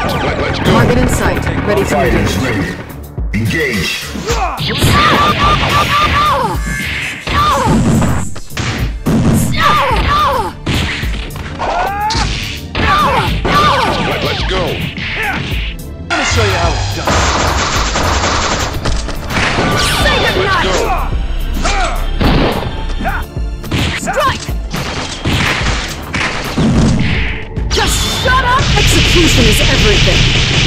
Let's go. Target in sight. Ready to Fighters engage. ready. Engage. Let's go. I'm gonna show you how it's done. Say goodnight! Let's go. Strike! Just shut up! Execution is everything!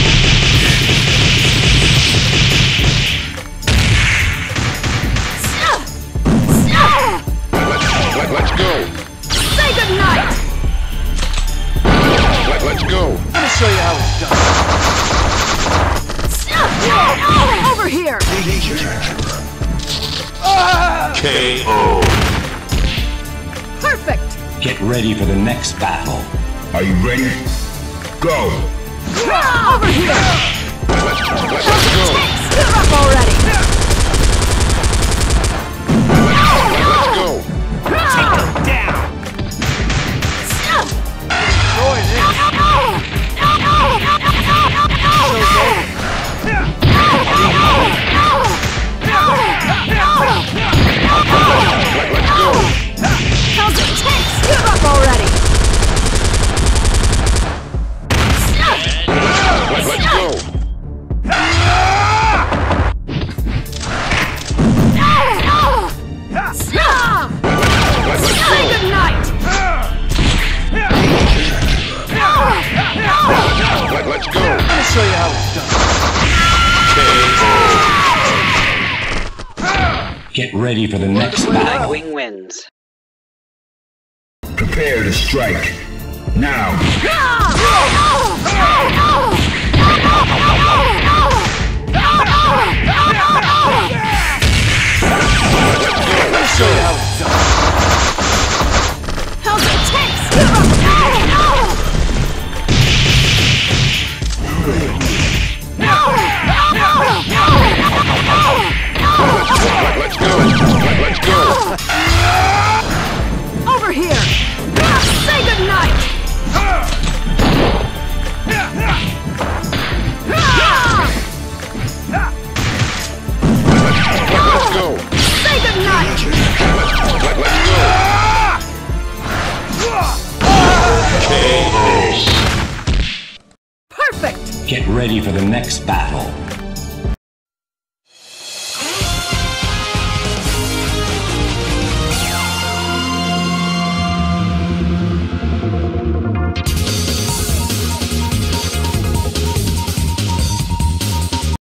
Let's go. Say goodnight! Let's go. I'm gonna show you how it's done. Over here! KO. Perfect! Get ready for the next battle. Are you ready? Go. Over here! Let's go. Give up already! Let's go. Destroy this. Let's go. How's it taste? Give up already! Let's go. Let's Say go. goodnight! Let's go. I'm gonna show you how it's done. Get ready for the next battle. Wing wins. Prepare to strike. Now. I'm gonna show you how it's done. How's it taste? Give up! Let's go. Let's go. Over here! Say goodnight! Let's go. Say goodnight! Let's go. Perfect! Get ready for the next battle.